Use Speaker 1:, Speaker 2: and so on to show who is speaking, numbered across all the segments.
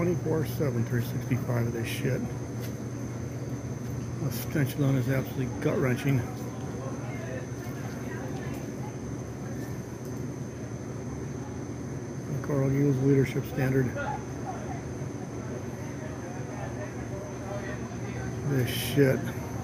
Speaker 1: 24/7, 365 of this shit. The stench alone is absolutely gut-wrenching. Coralgable's leadership standard. This shit.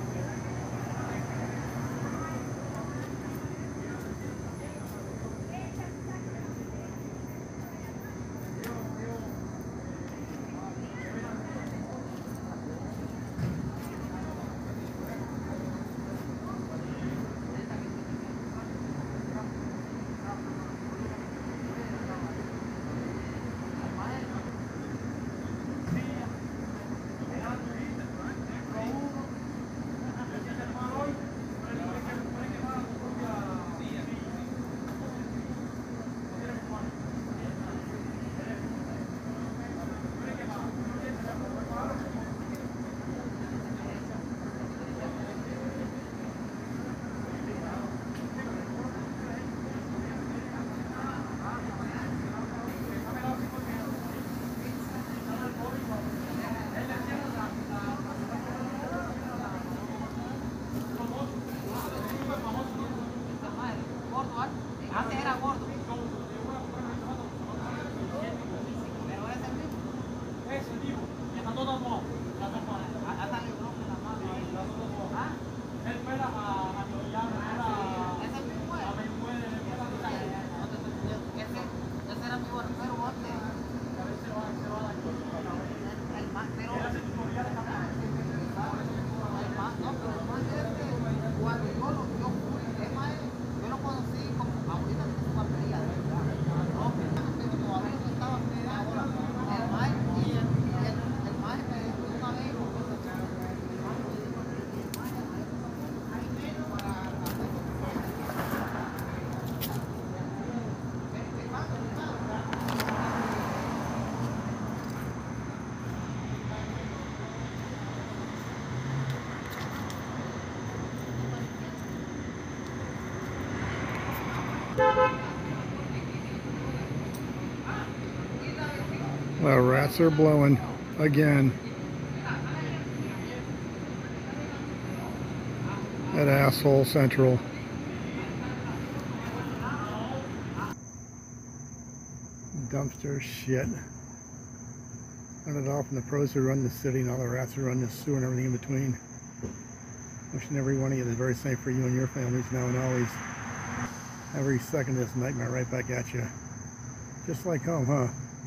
Speaker 1: Well, rats are blowing again. At asshole central. Dumpster shit. Run it off, and the pros who run the city, and all the rats who run the sewer and everything in between. Wishing every one of you the very same for you and your families now and always. Every second of this nightmare right back at you. Just like home, huh?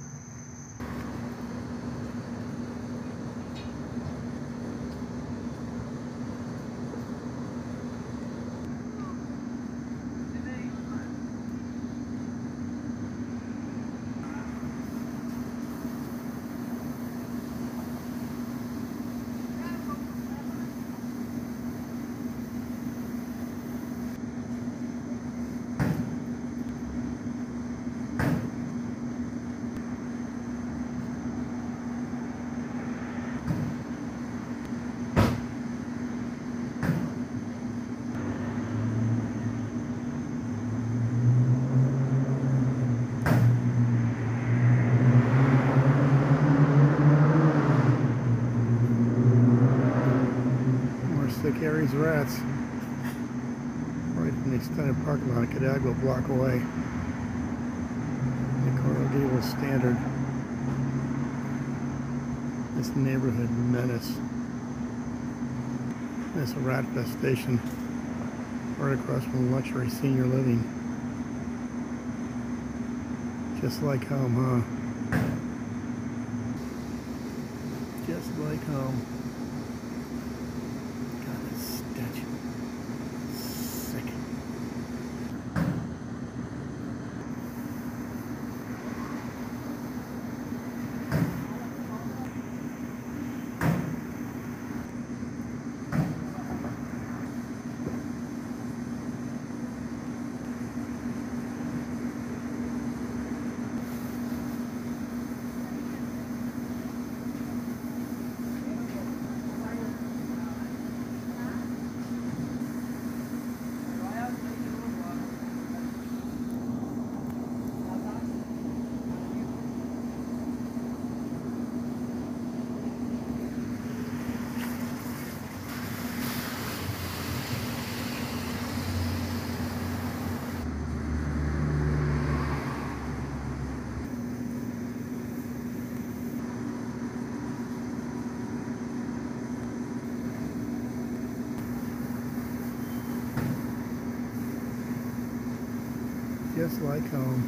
Speaker 1: Sick Aries rats right from the extended parking lot, a block away. The coralgable standard. This neighborhood menace. This rat infestation right across from luxury senior living. Just like home, huh? Just like home. just like home.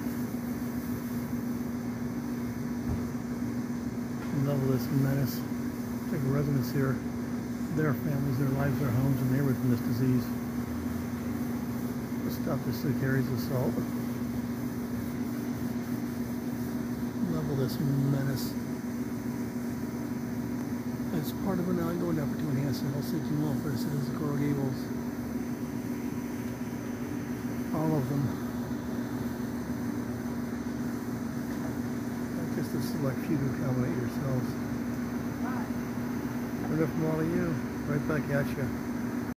Speaker 1: Level this menace. Take residents here, their families, their lives, their homes, and neighborhoods from this disease. Let's stop this sick Aries assault. Level this menace. As part of an ongoing effort to enhance the health, safety, and welfare of citizens of Coral Gables. All of them. Not just a select few to accommodate yourselves. Enough from all of you. Right back at you.